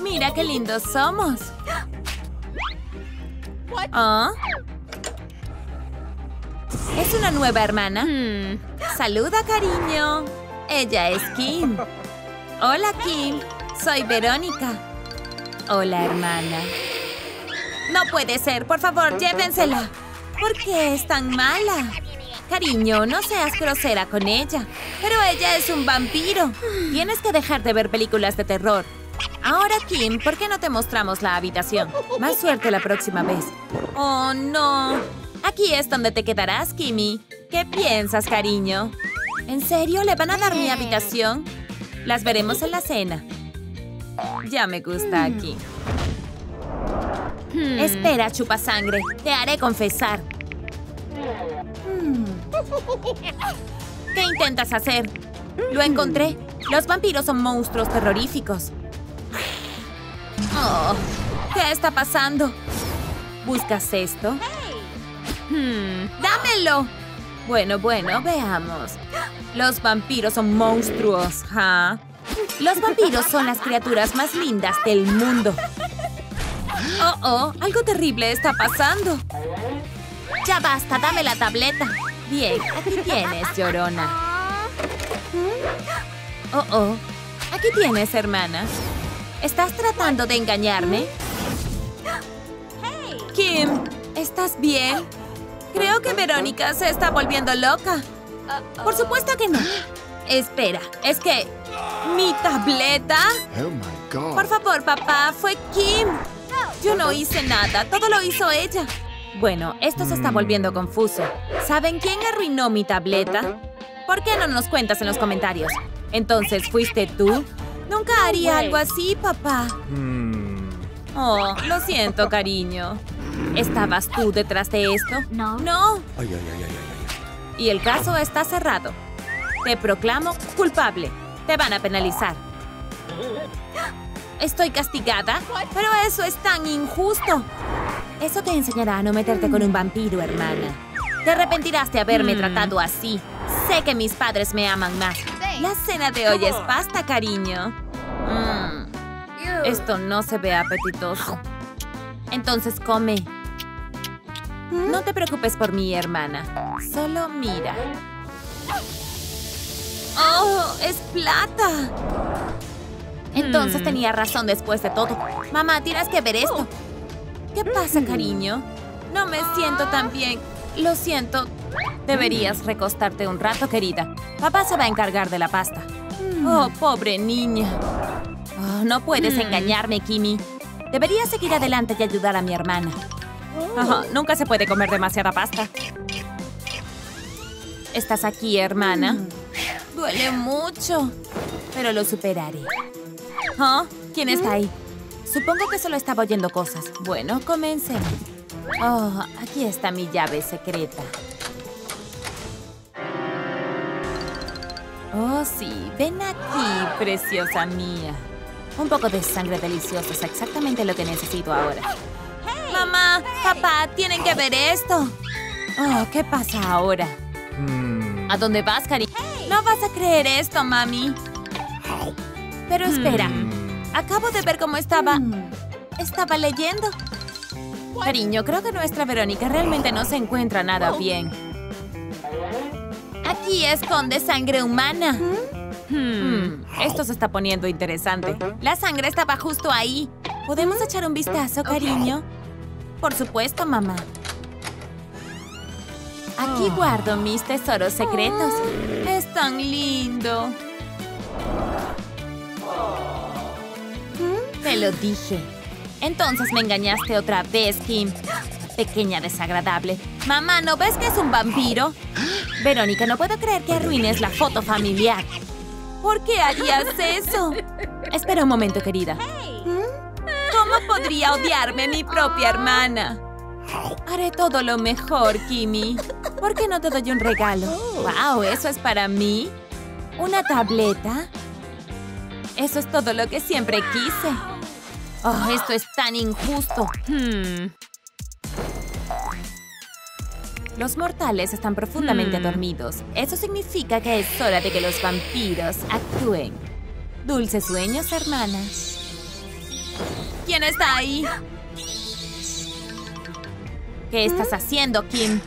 Mira qué lindos somos. ¿Ah? ¿Es una nueva hermana? Saluda, cariño. Ella es Kim. Hola, Kim. Soy Verónica. Hola, hermana. No puede ser. Por favor, llévensela. ¿Por qué es tan mala? Cariño, no seas grosera con ella. Pero ella es un vampiro. Tienes que dejar de ver películas de terror. Ahora, Kim, ¿por qué no te mostramos la habitación? Más suerte la próxima vez. Oh, no. Aquí es donde te quedarás, Kimmy. ¿Qué piensas, cariño? ¿En serio le van a dar mi habitación? Las veremos en la cena. Ya me gusta aquí. Espera, chupasangre. Te haré confesar. ¿Qué intentas hacer? Lo encontré. Los vampiros son monstruos terroríficos. Oh, ¿qué está pasando? ¿Buscas esto? ¡Dámelo! Bueno, veamos. Los vampiros son monstruos, ¿ah? Los vampiros son las criaturas más lindas del mundo. Oh, algo terrible está pasando. Ya basta, dame la tableta. Bien, aquí tienes, llorona. Oh, aquí tienes, hermana. ¿Estás tratando de engañarme? Kim, ¿estás bien? Creo que Verónica se está volviendo loca. Por supuesto que no. Espera, es que... ¿Mi tableta? Oh my God. Por favor, papá, fue Kim. Yo no hice nada, todo lo hizo ella. Bueno, esto se está volviendo confuso. ¿Saben quién arruinó mi tableta? ¿Por qué no nos cuentas en los comentarios? Entonces, ¿fuiste tú? Nunca haría algo así, papá. Oh, lo siento, cariño. ¿Estabas tú detrás de esto? No. Ay. Y el caso está cerrado. Te proclamo culpable. Te van a penalizar. ¿Estoy castigada? Pero eso es tan injusto. Eso te enseñará a no meterte con un vampiro, hermana. Te arrepentirás de haberme tratado así. Sé que mis padres me aman más. La cena de hoy es pasta, cariño. Esto no se ve apetitoso. Entonces come. No te preocupes por mí, hermana. Solo mira. ¡Oh, es plata! Entonces tenía razón después de todo. Mamá, tienes que ver esto. ¿Qué pasa, cariño? No me siento tan bien. Lo siento. Deberías recostarte un rato, querida. Papá se va a encargar de la pasta. Oh, pobre niña. Oh, no puedes engañarme, Kimmy. Deberías seguir adelante y ayudar a mi hermana. Nunca se puede comer demasiada pasta. ¿Estás aquí, hermana? Duele mucho, pero lo superaré. ¿Quién está ahí? Supongo que solo estaba oyendo cosas. Bueno, comencemos. Oh, aquí está mi llave secreta. Oh, sí. Ven aquí, preciosa mía. Un poco de sangre deliciosa es exactamente lo que necesito ahora. Mamá, papá, tienen que ver esto. Oh, ¿qué pasa ahora? ¿A dónde vas, cariño? No vas a creer esto, mami. Pero espera. Acabo de ver cómo estaba leyendo. Cariño, creo que nuestra Verónica realmente no se encuentra nada bien. Aquí esconde sangre humana. Esto se está poniendo interesante. La sangre estaba justo ahí. ¿Podemos echar un vistazo, cariño? Por supuesto, mamá. Aquí guardo mis tesoros secretos. Es tan lindo. Te lo dije. Entonces me engañaste otra vez, Kim. Pequeña desagradable. Mamá, ¿no ves que es un vampiro? Verónica, no puedo creer que arruines la foto familiar. ¿Por qué harías eso? Espera un momento, querida. ¿Cómo podría odiarme mi propia hermana? Haré todo lo mejor, Kimmy. ¿Por qué no te doy un regalo? ¡Wow! ¿Eso es para mí? ¿Una tableta? Eso es todo lo que siempre quise. Oh, esto es tan injusto. Los mortales están profundamente dormidos. Eso significa que es hora de que los vampiros actúen. Dulces sueños, hermana. ¿Quién está ahí? ¿Qué estás haciendo, Kim?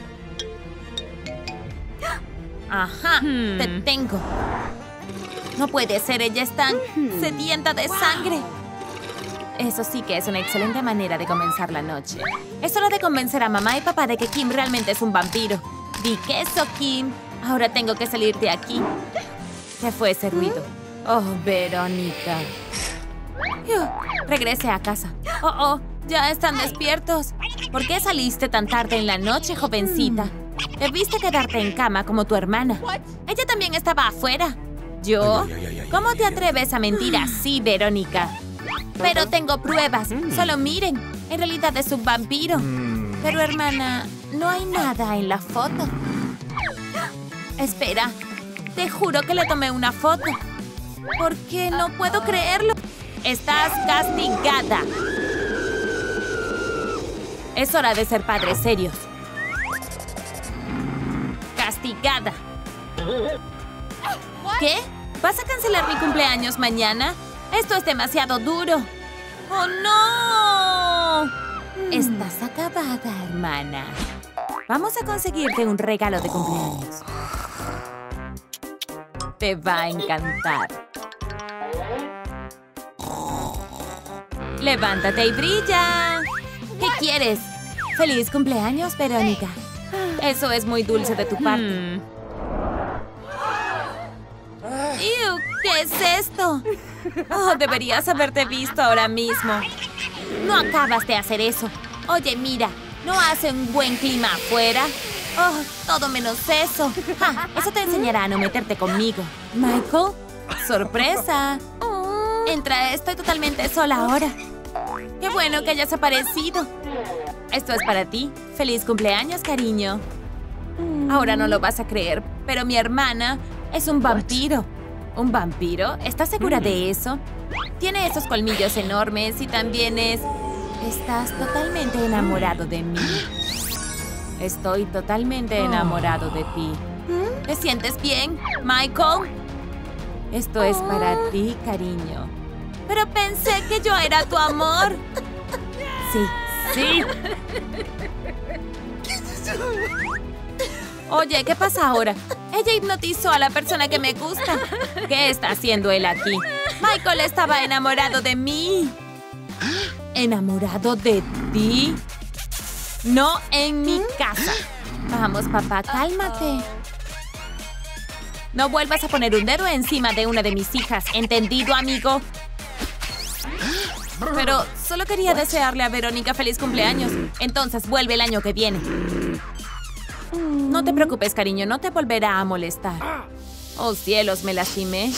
Ajá, te tengo. No puede ser, ella es tan sedienta de sangre. Eso sí que es una excelente manera de comenzar la noche. Es hora de convencer a mamá y papá de que Kim realmente es un vampiro. Di queso, Kim. Ahora tengo que salir de aquí. ¿Qué fue ese ruido? Oh, Verónica. Regrese a casa. Oh, ya están despiertos. ¿Por qué saliste tan tarde en la noche, jovencita? Debiste quedarte en cama como tu hermana. Ella también estaba afuera. ¿Yo? ¿Cómo te atreves a mentir así, Verónica? Pero tengo pruebas. Solo miren. En realidad es un vampiro. Pero, hermana, no hay nada en la foto. Espera. Te juro que le tomé una foto. ¿Por qué no puedo creerlo? Estás castigada. Es hora de ser padres serios. Castigada. ¿Qué? ¿Vas a cancelar mi cumpleaños mañana? Esto es demasiado duro. ¡Oh, no! Estás acabada, hermana. Vamos a conseguirte un regalo de cumpleaños. Te va a encantar. ¡Levántate y brilla! ¿Qué quieres? ¡Feliz cumpleaños, Verónica! Eso es muy dulce de tu parte. ¡Ew! ¿Qué es esto? Oh, deberías haberte visto ahora mismo. No acabas de hacer eso. Oye, mira, ¿no hace un buen clima afuera? Oh, todo menos eso. Ja, eso te enseñará a no meterte conmigo. Michael, sorpresa. Entra, estoy totalmente sola ahora. Qué bueno que hayas aparecido. Esto es para ti. Feliz cumpleaños, cariño. Ahora no lo vas a creer, pero mi hermana es un vampiro. ¿Un vampiro? ¿Estás segura de eso? Tiene esos colmillos enormes y también es... Estás totalmente enamorado de mí. Estoy totalmente enamorado de ti. ¿Te sientes bien, Michael? Esto es para ti, cariño. Pero pensé que yo era tu amor. Sí. Oye, ¿qué pasa ahora? Ella hipnotizó a la persona que me gusta. ¿Qué está haciendo él aquí? Michael estaba enamorado de mí. ¿Enamorado de ti? No en mi casa. Vamos, papá, cálmate. No vuelvas a poner un dedo encima de una de mis hijas. ¿Entendido, amigo? Pero solo quería desearle a Verónica feliz cumpleaños. Entonces vuelve el año que viene. No te preocupes, cariño. No te volverá a molestar. Oh, cielos, me lastimé.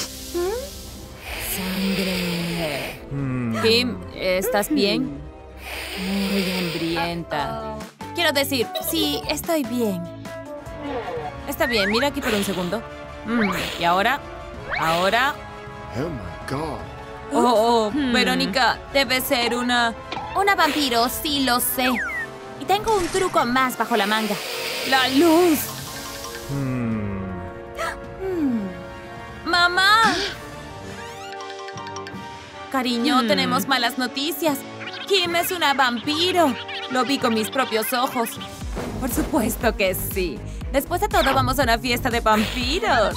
Sangre. Kim, ¿estás bien? Muy hambrienta. Quiero decir, sí, estoy bien. Está bien, mira aquí por un segundo. ¿Y ahora? ¿Ahora? Oh, my God. Verónica, debe ser una vampiro, sí lo sé. Y tengo un truco más bajo la manga. ¡La luz! ¡Mamá! Cariño, tenemos malas noticias. Kim es una vampiro. Lo vi con mis propios ojos. Por supuesto que sí. Después de todo, vamos a una fiesta de vampiros.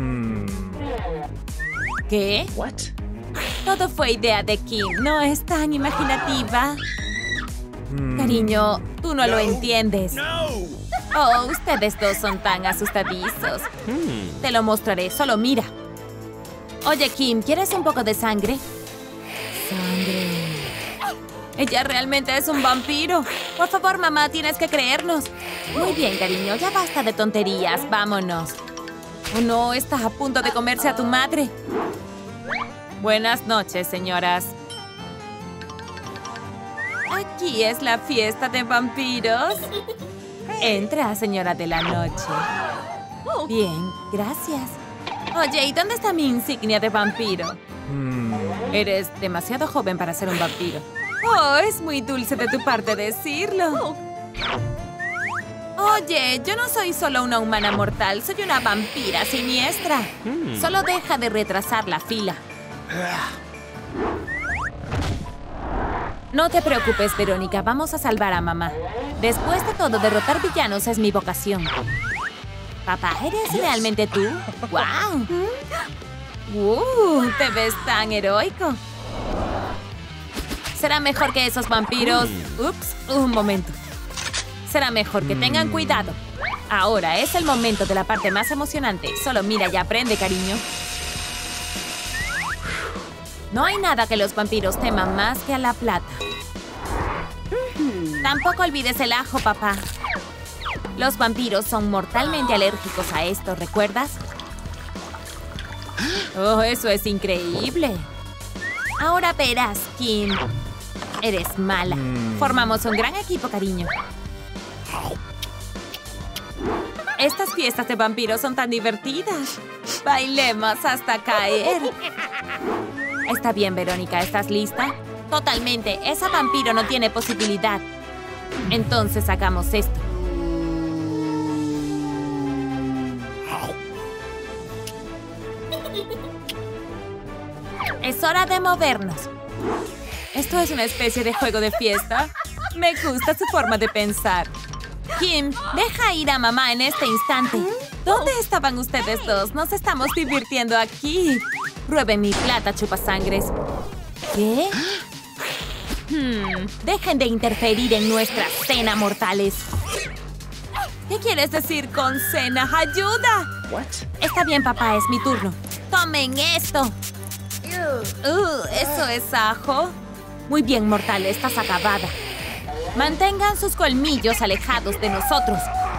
¿Qué? What? Todo fue idea de Kim. No es tan imaginativa. Cariño, tú no lo entiendes. Oh, ustedes dos son tan asustadizos. Te lo mostraré, solo mira. Oye, Kim, ¿quieres un poco de sangre? Sangre. Ella realmente es un vampiro. Por favor, mamá, tienes que creernos. Muy bien, cariño, ya basta de tonterías. Vámonos. Oh, no, estás a punto de comerse a tu madre. Buenas noches, señoras. Aquí es la fiesta de vampiros. Entra, señora de la noche. Bien, gracias. Oye, ¿y dónde está mi insignia de vampiro? Eres demasiado joven para ser un vampiro. Oh, es muy dulce de tu parte decirlo. Oye, yo no soy solo una humana mortal, soy una vampira siniestra. Solo deja de retrasar la fila. No te preocupes, Verónica. Vamos a salvar a mamá. Después de todo, derrotar villanos es mi vocación. Papá, ¿eres realmente tú? ¡Guau! ¡Te ves tan heroico! Será mejor que esos vampiros... Ups, un momento. Será mejor que tengan cuidado. Ahora es el momento de la parte más emocionante. Solo mira y aprende, cariño. No hay nada que los vampiros teman más que a la plata. Tampoco olvides el ajo, papá. Los vampiros son mortalmente alérgicos a esto, ¿recuerdas? ¡Oh, eso es increíble! Ahora verás, Kim. Eres mala. Formamos un gran equipo, cariño. Estas fiestas de vampiros son tan divertidas. Bailemos hasta caer. Está bien, Verónica. ¿Estás lista? Totalmente. Esa vampiro no tiene posibilidad. Entonces hagamos esto. Es hora de movernos. ¿Esto es una especie de juego de fiesta? Me gusta su forma de pensar. Kim, deja ir a mamá en este instante. ¿Dónde estaban ustedes dos? Nos estamos divirtiendo aquí. Prueben mi plata, chupasangres. ¿Qué? Dejen de interferir en nuestra cena, mortales. ¿Qué quieres decir con cena? ¡Ayuda! Está bien, papá, es mi turno. ¡Tomen esto! ¿Eso es ajo? Muy bien, mortal, estás acabada. Mantengan sus colmillos alejados de nosotros.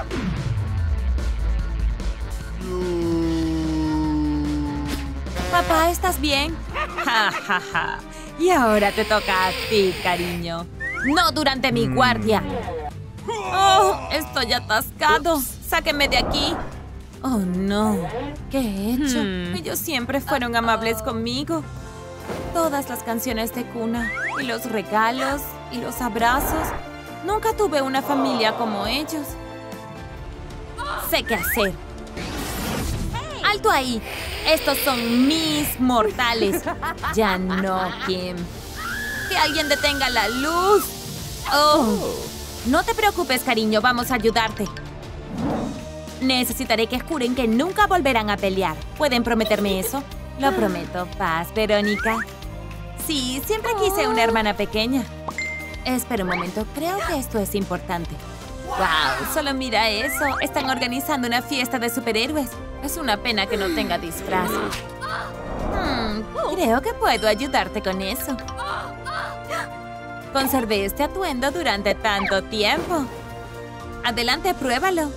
Papá, ¿estás bien? Ja, ja, ja. Y ahora te toca a ti, cariño. No durante mi guardia. ¡Oh! Estoy atascado. ¡Sáquenme de aquí! ¡Oh, no! ¿Qué he hecho? Ellos siempre fueron amables conmigo. Todas las canciones de cuna, y los regalos, y los abrazos. Nunca tuve una familia como ellos. Sé qué hacer. ¡Alto ahí! Estos son mis mortales. Ya no, Kim. ¡Que alguien detenga la luz! ¡Oh! No te preocupes, cariño. Vamos a ayudarte. Necesitaré que juren que nunca volverán a pelear. ¿Pueden prometerme eso? Lo prometo. Paz, Verónica. Sí, siempre quise una hermana pequeña. Espera un momento. Creo que esto es importante. ¡Wow! Solo mira eso. Están organizando una fiesta de superhéroes. Es una pena que no tenga disfraz. Creo que puedo ayudarte con eso. Conservé este atuendo durante tanto tiempo. Adelante, pruébalo.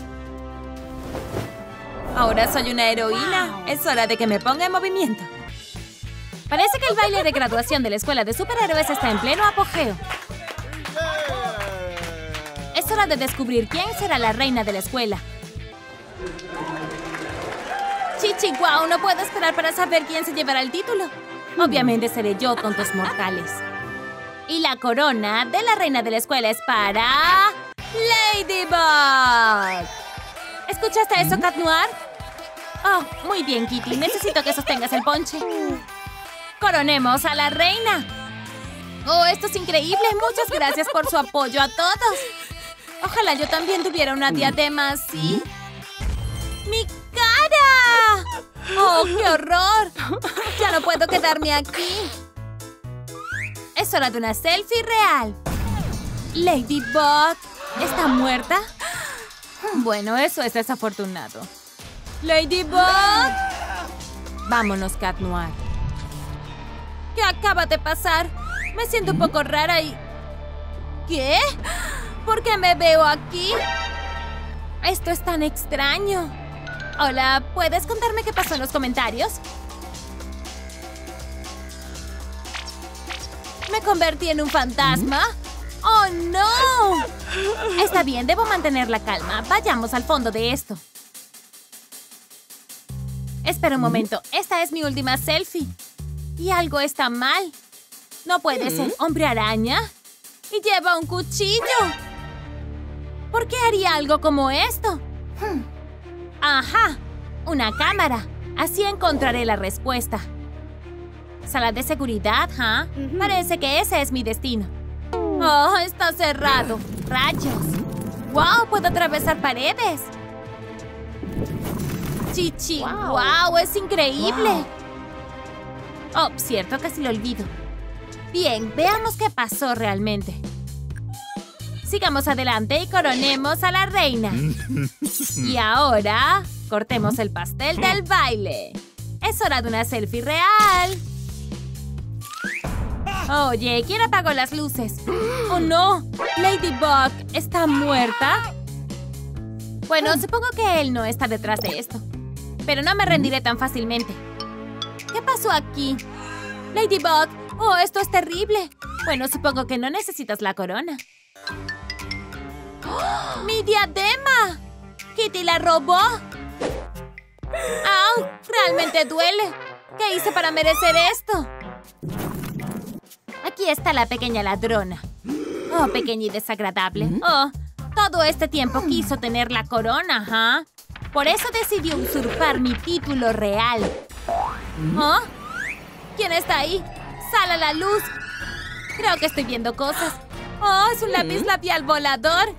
Ahora soy una heroína. Es hora de que me ponga en movimiento. Parece que el baile de graduación de la escuela de superhéroes está en pleno apogeo. Es hora de descubrir quién será la reina de la escuela. Chichi, guau, no puedo esperar para saber quién se llevará el título. Obviamente seré yo, tontos mortales. Y la corona de la reina de la escuela es para... ¡Ladybug! ¿Escuchaste eso, Cat Noir? Oh, muy bien, Kitty. Necesito que sostengas el ponche. ¡Coronemos a la reina! ¡Oh, esto es increíble! Muchas gracias por su apoyo a todos. Ojalá yo también tuviera una diadema así. ¡Mi cara! ¡Oh, qué horror! Ya no puedo quedarme aquí. Es hora de una selfie real. ¿Ladybug está muerta? Bueno, eso es desafortunado. ¡Ladybug! Vámonos, Cat Noir. ¿Qué acaba de pasar? Me siento un poco rara y... ¿Qué? ¿Por qué me veo aquí? Esto es tan extraño. Hola, ¿puedes contarme qué pasó en los comentarios? ¿Me convertí en un fantasma? ¡Oh, no! Está bien, debo mantener la calma. Vayamos al fondo de esto. Espera un momento. Esta es mi última selfie. Y algo está mal. No puede ser. ¿Hombre araña? Y lleva un cuchillo. ¿Por qué haría algo como esto? Ajá. Una cámara. Así encontraré la respuesta. Sala de seguridad, ¿ah? Parece que ese es mi destino. ¡Oh, está cerrado! ¡Rayos! ¡Wow! ¡Puedo atravesar paredes! ¡Chichi! ¡Wow! ¡Es increíble! Oh, cierto, casi lo olvido. Bien, veamos qué pasó realmente. Sigamos adelante y coronemos a la reina. Y ahora, cortemos el pastel del baile. Es hora de una selfie real. Oye, ¿quién apagó las luces? ¡Oh, no! ¿Ladybug está muerta? Bueno, supongo que él no está detrás de esto. Pero no me rendiré tan fácilmente. ¿Qué pasó aquí? Ladybug, ¡oh, esto es terrible! Bueno, supongo que no necesitas la corona. ¡Oh, ¡mi diadema! ¿Kitty la robó? ¡Au! Realmente duele. ¿Qué hice para merecer esto? Aquí está la pequeña ladrona. Oh, pequeña y desagradable. Oh, todo este tiempo quiso tener la corona, ¿ah? Por eso decidió usurpar mi título real. ¿Oh? ¿Quién está ahí? ¡Sal a la luz! Creo que estoy viendo cosas. ¡Oh, es un lápiz labial volador!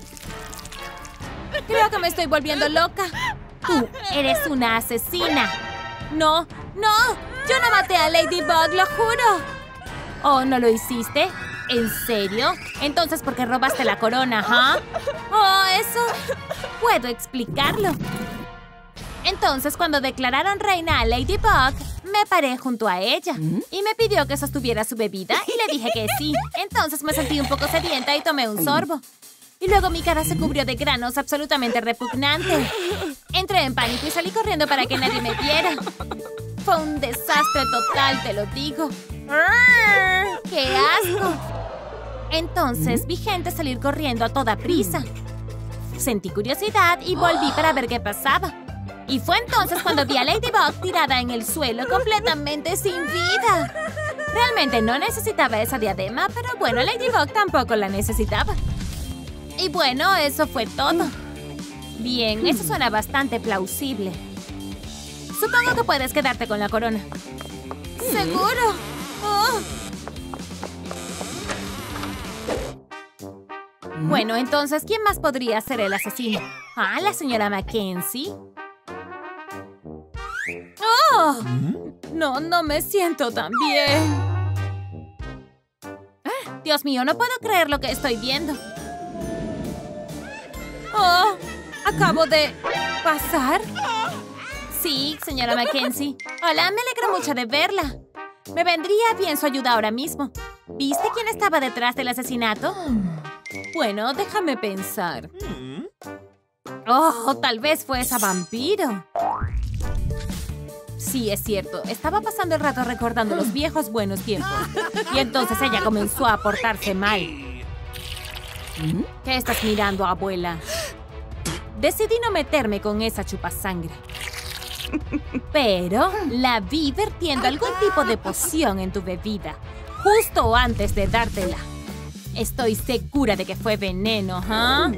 Creo que me estoy volviendo loca. Tú eres una asesina. ¡No! ¡No! ¡Yo no maté a Ladybug, lo juro! ¿Oh, no lo hiciste? ¿En serio? Entonces, ¿por qué robaste la corona, ah? Oh, eso... puedo explicarlo. Entonces, cuando declararon reina a Ladybug, me paré junto a ella. Y me pidió que sostuviera su bebida y le dije que sí. Entonces me sentí un poco sedienta y tomé un sorbo. Y luego mi cara se cubrió de granos absolutamente repugnante. Entré en pánico y salí corriendo para que nadie me viera. Fue un desastre total, te lo digo. ¡Qué asco! Entonces vi gente salir corriendo a toda prisa. Sentí curiosidad y volví para ver qué pasaba. Y fue entonces cuando vi a Ladybug tirada en el suelo completamente sin vida. Realmente no necesitaba esa diadema, pero bueno, Ladybug tampoco la necesitaba. Y bueno, eso fue todo. Bien, eso suena bastante plausible. Supongo que puedes quedarte con la corona. ¿Seguro? Oh. Bueno, entonces, ¿quién más podría ser el asesino? Ah, la señora Mackenzie. ¡Oh! No me siento tan bien. Dios mío, no puedo creer lo que estoy viendo. ¡Oh! ¿Acabo de pasar? Sí, señora Mackenzie. Hola, me alegro mucho de verla. Me vendría bien su ayuda ahora mismo. ¿Viste quién estaba detrás del asesinato? Bueno, déjame pensar. Oh, tal vez fue esa vampiro. Sí, es cierto. Estaba pasando el rato recordando los viejos buenos tiempos. Y entonces ella comenzó a portarse mal. ¿Qué estás mirando, abuela? Decidí no meterme con esa chupasangre. Pero la vi vertiendo algún tipo de poción en tu bebida, justo antes de dártela. Estoy segura de que fue veneno, ¿ah?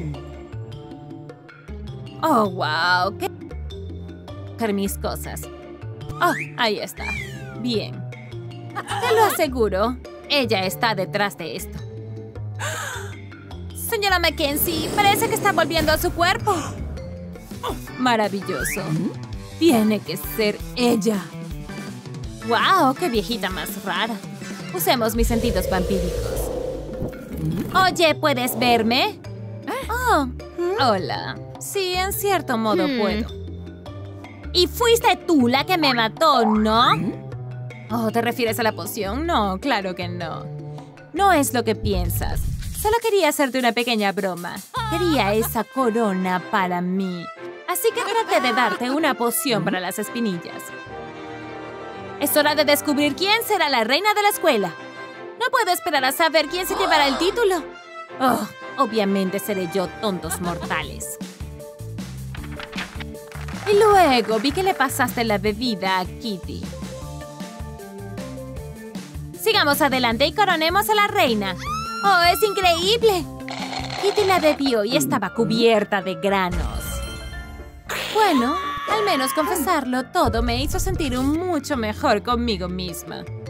Oh, wow. ¿Qué? Mis cosas. Oh, ahí está. Bien. Te lo aseguro. Ella está detrás de esto. Señora Mackenzie, parece que está volviendo a su cuerpo. Maravilloso. Tiene que ser ella. ¡Wow! ¡Qué viejita más rara! Usemos mis sentidos vampíricos. Oye, ¿puedes verme? Oh, hola. Sí, en cierto modo puedo. Y fuiste tú la que me mató, ¿no? Oh, ¿te refieres a la poción? No, claro que no. No es lo que piensas. Solo quería hacerte una pequeña broma. Quería esa corona para mí. Así que traté de darte una poción para las espinillas. Es hora de descubrir quién será la reina de la escuela. No puedo esperar a saber quién se llevará el título. Oh, obviamente seré yo, tontos mortales. Y luego vi que le pasaste la bebida a Kitty. Sigamos adelante y coronemos a la reina. ¡Oh, es increíble! Kitty la bebió y estaba cubierta de granos. Bueno, al menos confesarlo todo me hizo sentir mucho mejor conmigo misma.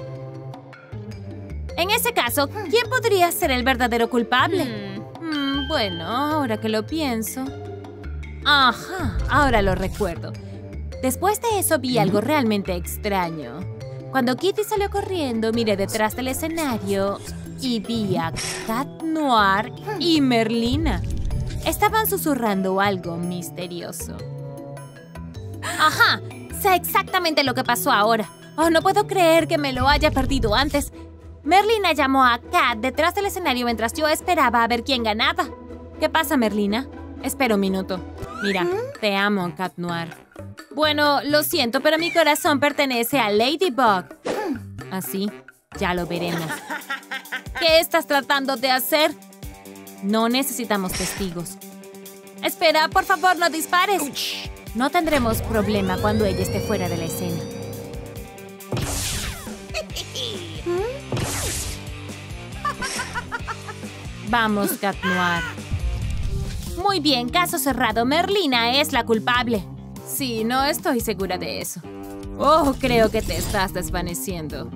En ese caso, ¿quién podría ser el verdadero culpable? Bueno, ahora que lo pienso... Ajá, ahora lo recuerdo. Después de eso vi algo realmente extraño. Cuando Kitty salió corriendo, miré detrás del escenario y vi a Cat Noir y Merlina. Estaban susurrando algo misterioso. Ajá, sé exactamente lo que pasó ahora. Oh, no puedo creer que me lo haya perdido antes. Merlina llamó a Cat detrás del escenario mientras yo esperaba a ver quién ganaba. ¿Qué pasa, Merlina? Espera un minuto. Mira, te amo, Cat Noir. Bueno, lo siento, pero mi corazón pertenece a Ladybug. Así, ya lo veremos. ¿Qué estás tratando de hacer? No necesitamos testigos. Espera, por favor, no dispares. No tendremos problema cuando ella esté fuera de la escena. Vamos, Cat Noir. Muy bien, caso cerrado. Merlina es la culpable. Sí, no estoy segura de eso. Oh, creo que te estás desvaneciendo.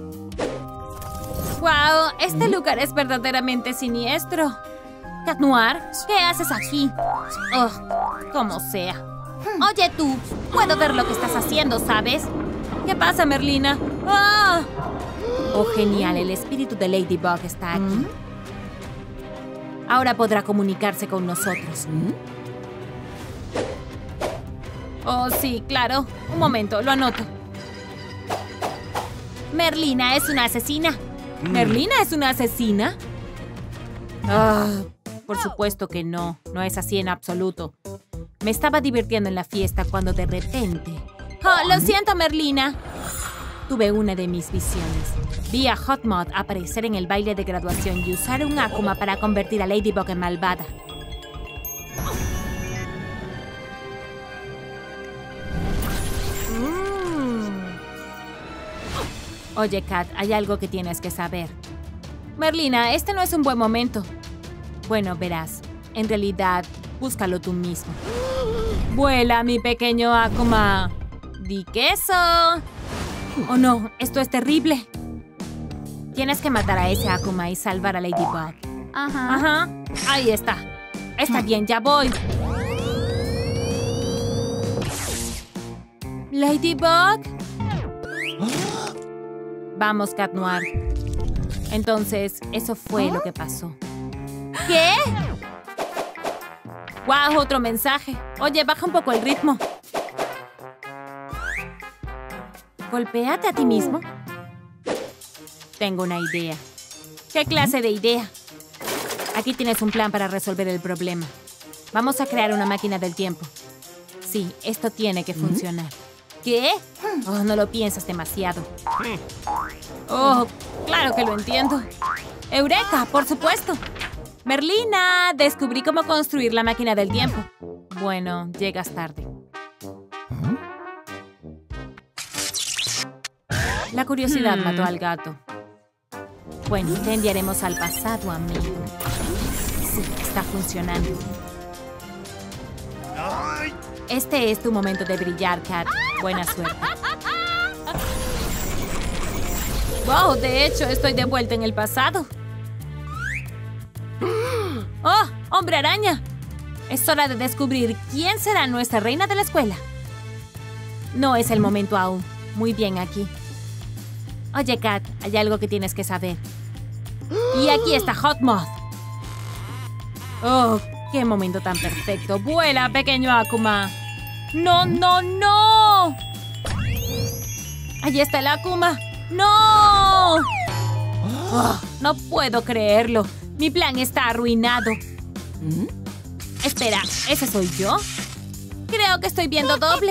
¡Wow! Este lugar es verdaderamente siniestro. Cat Noir, ¿qué haces aquí? Oh, como sea. Oye tú, puedo ver lo que estás haciendo, ¿sabes? ¿Qué pasa, Merlina? ¡Ah! Oh, genial, el espíritu de Ladybug está aquí. Ahora podrá comunicarse con nosotros. Oh, sí, claro. Un momento, lo anoto. Merlina es una asesina. ¿Merlina es una asesina? Ah, por supuesto que no. No es así en absoluto. Me estaba divirtiendo en la fiesta cuando de repente... Oh, lo siento, Merlina. Tuve una de mis visiones. Vi a Hotmod aparecer en el baile de graduación y usar un Akuma para convertir a Ladybug en malvada. Oye, Cat, hay algo que tienes que saber. Merlina, este no es un buen momento. Bueno, verás. En realidad, búscalo tú mismo. ¡Vuela, mi pequeño Akuma! ¡Di queso! ¡Oh, no! ¡Esto es terrible! Tienes que matar a ese Akuma y salvar a Ladybug. Ajá. Ahí está. Está bien, ya voy. ¿Ladybug? Vamos, Cat Noir. Entonces, eso fue lo que pasó. ¿Qué? ¡Guau! Otro mensaje. Oye, baja un poco el ritmo. ¿Golpéate a ti mismo? Tengo una idea. ¿Qué clase de idea? Aquí tienes un plan para resolver el problema. Vamos a crear una máquina del tiempo. Sí, esto tiene que funcionar. ¿Qué? Oh, no lo piensas demasiado. Oh, claro que lo entiendo. ¡Eureka! ¡Por supuesto! Merlina, descubrí cómo construir la máquina del tiempo. Bueno, llegas tarde. La curiosidad mató al gato. Bueno, te enviaremos al pasado, amigo. Sí, está funcionando. Este es tu momento de brillar, Cat. Buena suerte. ¡Wow! De hecho, estoy de vuelta en el pasado. ¡Oh! ¡Hombre araña! Es hora de descubrir quién será nuestra reina de la escuela. No es el momento aún. Muy bien aquí. Oye, Cat, hay algo que tienes que saber. Y aquí está Hotmod. ¡Oh! ¡Qué momento tan perfecto! ¡Vuela, pequeño Akuma! ¡No, no, no! ¡Allí está el Akuma! ¡No! Oh, no puedo creerlo. Mi plan está arruinado. Espera, ¿ese soy yo? Creo que estoy viendo doble.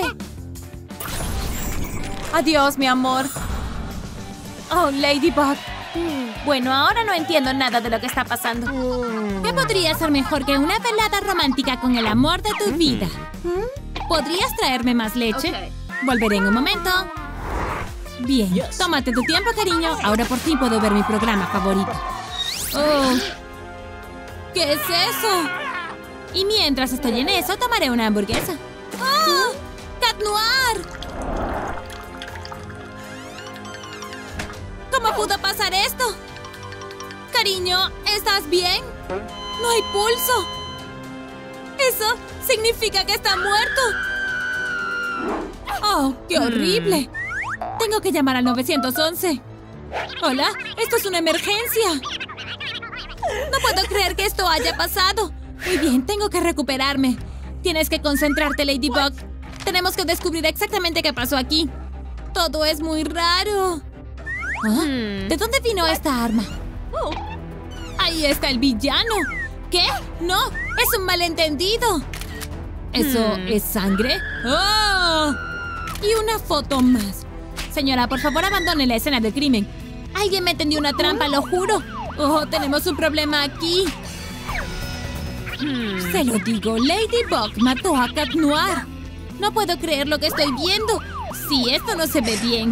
Adiós, mi amor. Oh, Ladybug. Bueno, ahora no entiendo nada de lo que está pasando. ¿Qué podría ser mejor que una velada romántica con el amor de tu vida? ¿Podrías traerme más leche? Volveré en un momento. Bien, tómate tu tiempo, cariño. Ahora por fin puedo ver mi programa favorito. Oh, ¿qué es eso? Y mientras estoy en eso, tomaré una hamburguesa. ¡Oh! ¡Cat Noir! ¿Cómo pudo pasar esto? Cariño, ¿estás bien? No hay pulso. Eso significa que está muerto. ¡Oh, qué horrible! Tengo que llamar al 911. Hola, esto es una emergencia. No puedo creer que esto haya pasado. Muy bien, tengo que recuperarme. Tienes que concentrarte, Ladybug. Tenemos que descubrir exactamente qué pasó aquí. Todo es muy raro. ¿Ah? ¿De dónde vino esta arma? Ahí está el villano. ¿Qué? No, es un malentendido. ¿Eso es sangre? ¡Oh! Y una foto más. Señora, por favor, abandone la escena del crimen. Alguien me tendió una trampa, lo juro. ¡Oh, tenemos un problema aquí! Se lo digo, Ladybug mató a Cat Noir. No puedo creer lo que estoy viendo. Sí, esto no se ve bien.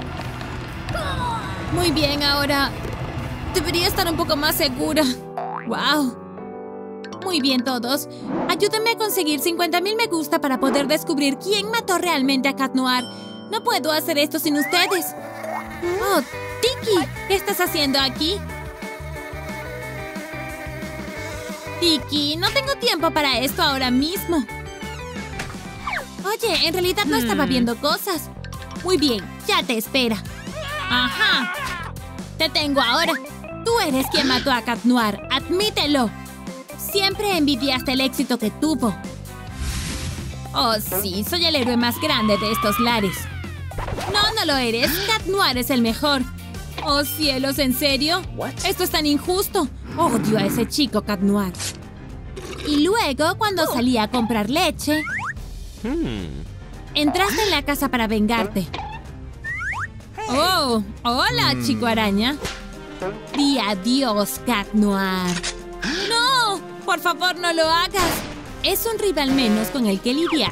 Muy bien, ahora debería estar un poco más segura. ¡Wow! Muy bien, todos. Ayúdenme a conseguir 50,000 me gusta para poder descubrir quién mató realmente a Cat Noir. No puedo hacer esto sin ustedes. ¡Oh, Tiki! ¿Qué estás haciendo aquí? Tiki, no tengo tiempo para esto ahora mismo. Oye, en realidad no estaba viendo cosas. Muy bien, ya te espera. ¡Ajá! Te tengo ahora. Tú eres quien mató a Cat Noir. ¡Admítelo! Siempre envidiaste el éxito que tuvo. Oh, sí, soy el héroe más grande de estos lares. No, no lo eres. Cat Noir es el mejor. Oh, cielos, ¿en serio? Esto es tan injusto. Odio a ese chico, Cat Noir. Y luego, cuando salí a comprar leche, entraste en la casa para vengarte. Oh, hola, chico araña. Di adiós, Cat Noir. ¡No! Por favor, no lo hagas. Es un rival menos con el que lidiar.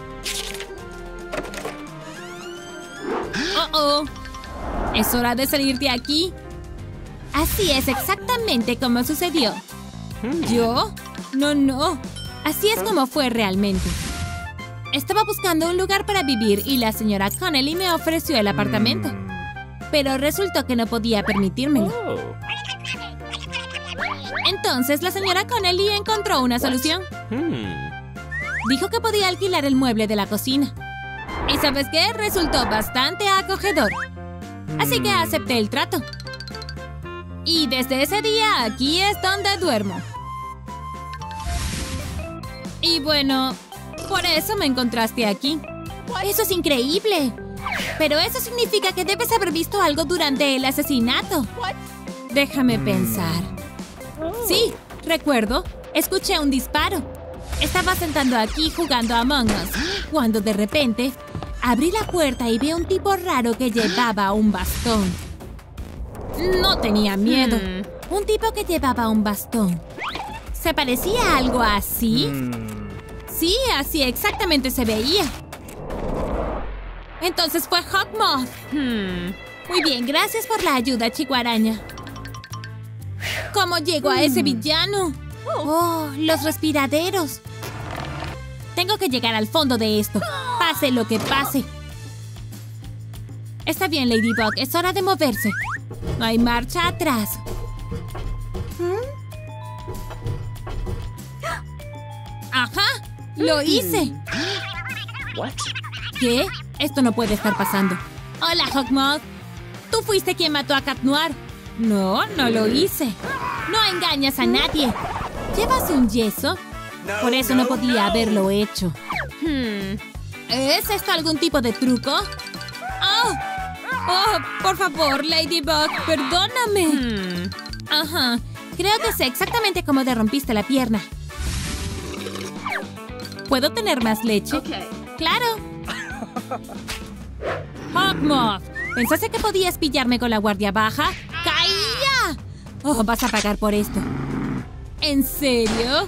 ¡Oh! Es hora de salir de aquí. Así es exactamente como sucedió. ¿Yo? No. Así es como fue realmente. Estaba buscando un lugar para vivir y la señora Connelly me ofreció el apartamento. Pero resultó que no podía permitírmelo. Entonces la señora Connelly encontró una solución. Dijo que podía alquilar el mueble de la cocina. ¿Y sabes qué? Resultó bastante acogedor. Así que acepté el trato. Y desde ese día aquí es donde duermo. Y bueno, por eso me encontraste aquí. ¡Eso es increíble! Pero eso significa que debes haber visto algo durante el asesinato. Déjame pensar. Sí, recuerdo. Escuché un disparo. Estaba sentado aquí jugando a Among Us, cuando de repente abrí la puerta y vi a un tipo raro que llevaba un bastón. No tenía miedo. Un tipo que llevaba un bastón. ¿Se parecía a algo así? Sí, así exactamente se veía. Entonces fue Hawkmoth. Muy bien, gracias por la ayuda, chico araña. ¿Cómo llegó a ese villano? Oh, los respiraderos. Tengo que llegar al fondo de esto. Pase lo que pase. Está bien, Ladybug. Es hora de moverse. No hay marcha atrás. ¡Ajá! ¡Lo hice! ¿Qué? Esto no puede estar pasando. Hola, Hawkmoth. ¿Tú fuiste quien mató a Cat Noir? No, no lo hice. No engañas a nadie. ¿Llevas un yeso? Por eso no podía haberlo hecho. ¿Es esto algún tipo de truco? ¡Oh! ¡Oh, por favor, Ladybug, perdóname! Ajá, creo que sé exactamente cómo te rompiste la pierna. ¿Puedo tener más leche? ¡Claro! ¡Hawkmoth! ¿Pensaste que podías pillarme con la guardia baja? ¡Caía! ¡Oh, vas a pagar por esto! ¿En serio?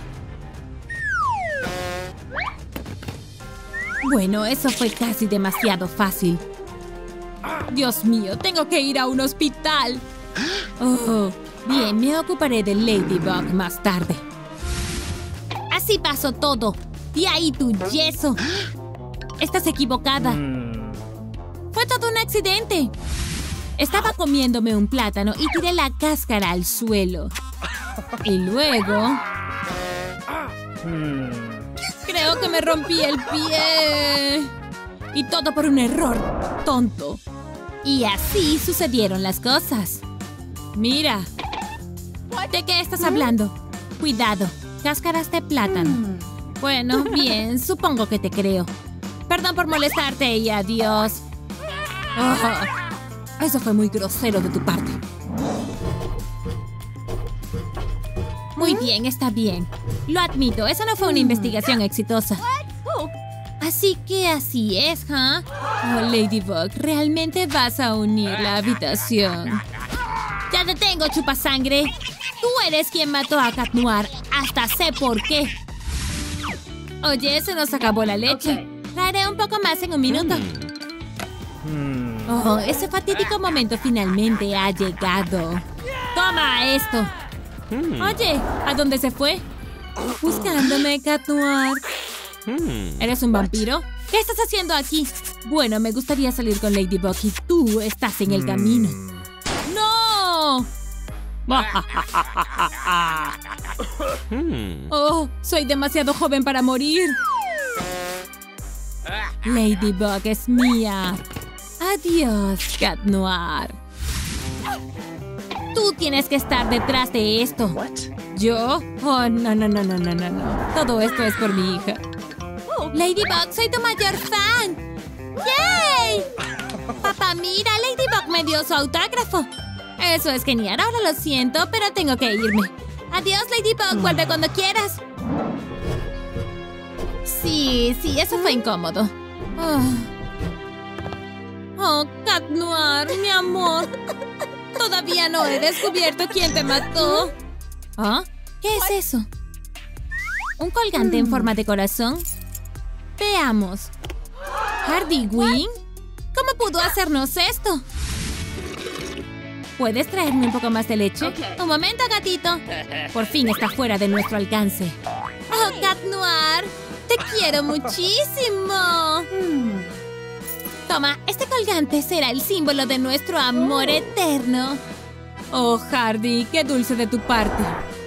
Bueno, eso fue casi demasiado fácil. Dios mío, tengo que ir a un hospital. Oh, bien, me ocuparé de Ladybug más tarde. Así pasó todo. De ahí tu yeso. Estás equivocada. Fue todo un accidente. Estaba comiéndome un plátano y tiré la cáscara al suelo. Y luego... creo que me rompí el pie. Y todo por un error tonto. Y así sucedieron las cosas. Mira. ¿De qué estás hablando? Cuidado, cáscaras de plátano. Bueno, bien, supongo que te creo. Perdón por molestarte y adiós. Oh, eso fue muy grosero de tu parte. Muy bien, está bien. Lo admito, esa no fue una investigación exitosa. Así que así es, ¿huh? Oh, Ladybug, ¿realmente vas a unir la habitación? ¡Ya te tengo, chupasangre! Tú eres quien mató a Cat Noir. Hasta sé por qué. Oye, se nos acabó la leche. Traeré un poco más en un minuto. Oh, ese fatídico momento finalmente ha llegado. ¡Toma esto! Oye, ¿a dónde se fue? Buscándome, Cat Noir. ¿Eres un vampiro? ¿Qué estás haciendo aquí? Bueno, me gustaría salir con Ladybug y tú estás en el camino. ¡No! Oh, soy demasiado joven para morir. Ladybug es mía. Adiós, Cat Noir. Tú tienes que estar detrás de esto. ¿Yo? Oh, no. Todo esto es por mi hija. Ladybug, soy tu mayor fan. ¡Yay! Papá, mira, Ladybug me dio su autógrafo. Eso es genial. Ahora lo siento, pero tengo que irme. Adiós, Ladybug. Vuelve cuando quieras. Sí, eso fue incómodo. Oh, Cat Noir, mi amor. Todavía no he descubierto quién te mató. ¿Ah? ¿Qué es eso? ¿Un colgante en forma de corazón? Veamos. ¿Hardy Wing? ¿Cómo pudo hacernos esto? ¿Puedes traerme un poco más de leche? Un momento, gatito. Por fin está fuera de nuestro alcance. Oh, Cat Noir. Te quiero muchísimo. Toma, este colgante será el símbolo de nuestro amor eterno. Oh, Hardy, qué dulce de tu parte.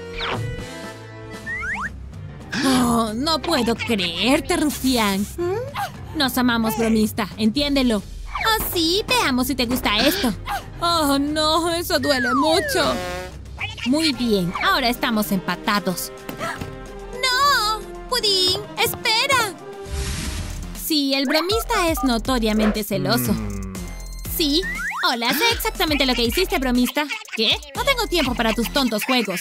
Oh, no puedo creerte, rufián. Nos amamos, bromista, entiéndelo. Oh, sí, veamos si te gusta esto. Oh, no, eso duele mucho. Muy bien, ahora estamos empatados. ¡No! ¡Pudín! ¡Espera! Sí, el bromista es notoriamente celoso. Sí. Hola, sé exactamente lo que hiciste, bromista. ¿Qué? No tengo tiempo para tus tontos juegos.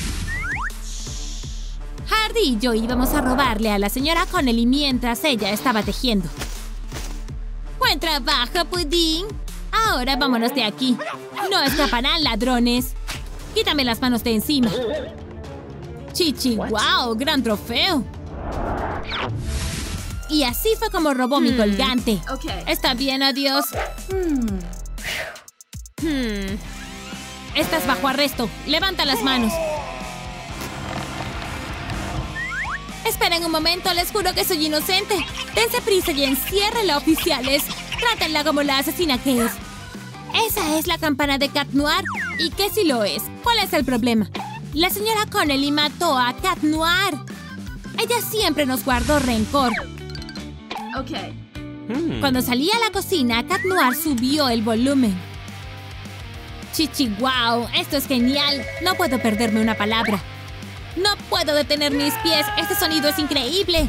Hardy y yo íbamos a robarle a la señora Connelly mientras ella estaba tejiendo. ¡Buen trabajo, Pudín! Ahora vámonos de aquí. No escaparán, ladrones. Quítame las manos de encima. Chichi, wow, gran trofeo. Y así fue como robó mi colgante. Está bien, adiós. Estás bajo arresto. Levanta las manos. Esperen un momento, les juro que soy inocente. Dense prisa y enciérrenla, oficiales. Trátenla como la asesina que es. Esa es la campana de Cat Noir. ¿Y qué si lo es? ¿Cuál es el problema? La señora Connelly mató a Cat Noir. Ella siempre nos guardó rencor. Cuando salí a la cocina, Cat Noir subió el volumen. Chichi, wow, esto es genial. No puedo perderme una palabra. No puedo detener mis pies. Este sonido es increíble.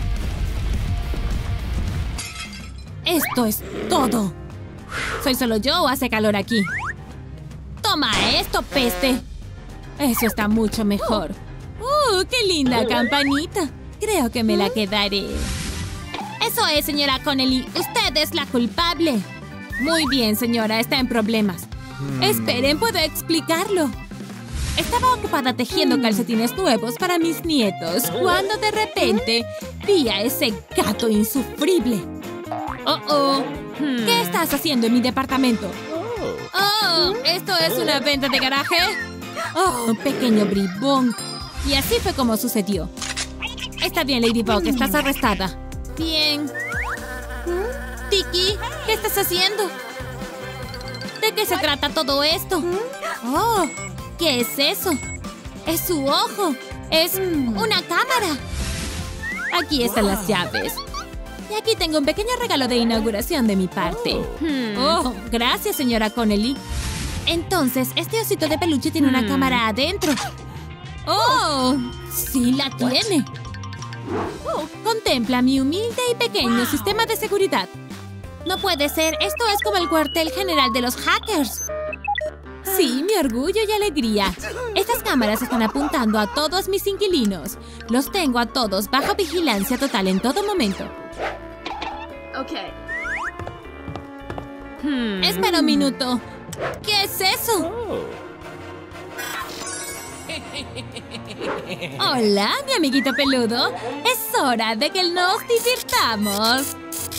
Esto es todo. ¿Soy solo yo o hace calor aquí? Toma esto, peste. Eso está mucho mejor. ¡Qué linda campanita! Creo que me la quedaré. Eso es, señora Connelly. Usted es la culpable. Muy bien, señora. Está en problemas. Esperen, puedo explicarlo. Estaba ocupada tejiendo calcetines nuevos para mis nietos cuando de repente vi a ese gato insufrible. ¿Qué estás haciendo en mi departamento? ¿Esto es una venta de garaje? Pequeño bribón. Y así fue como sucedió. Está bien, Ladybug, estás arrestada. Bien. Tiki, ¿qué estás haciendo? ¿De qué se trata todo esto? ¡Oh! ¿Qué es eso? ¡Es su ojo! ¡Es una cámara! Aquí están las llaves. Y aquí tengo un pequeño regalo de inauguración de mi parte. ¡Oh! Gracias, señora Connelly. Entonces, este osito de peluche tiene una cámara adentro. ¡Oh! ¡Sí la tiene! Contempla mi humilde y pequeño sistema de seguridad. No puede ser. Esto es como el cuartel general de los hackers. Sí, mi orgullo y alegría. Estas cámaras están apuntando a todos mis inquilinos. Los tengo a todos bajo vigilancia total en todo momento. Espera un minuto. ¿Qué es eso? Hola, mi amiguito peludo. Es hora de que nos divirtamos.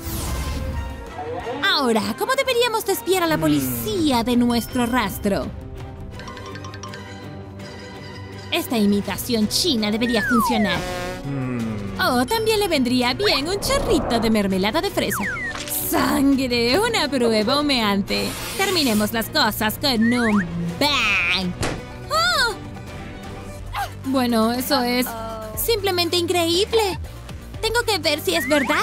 Ahora, ¿cómo deberíamos desviar a la policía de nuestro rastro? Esta imitación china debería funcionar. Oh, también le vendría bien un chorrito de mermelada de fresa. ¡Sangre! Una prueba humeante. Terminemos las cosas con un bang. ¡Oh! Bueno, eso es simplemente increíble. Tengo que ver si es verdad.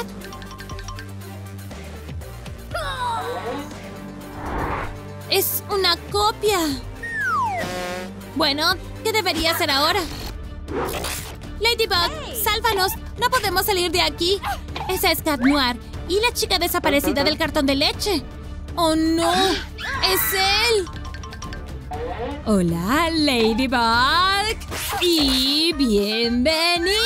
¡Es una copia! Bueno, ¿qué debería hacer ahora? Ladybug, ¡sálvanos! ¡No podemos salir de aquí! Esa es Cat Noir y la chica desaparecida del cartón de leche. ¡Oh, no! ¡Es él! Hola, Ladybug. Y bienvenida.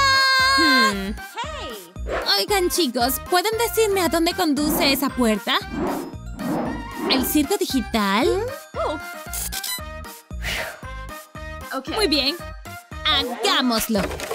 Oigan, chicos, ¿pueden decirme a dónde conduce esa puerta? ¿El circo digital? Muy bien. ¡Hagámoslo!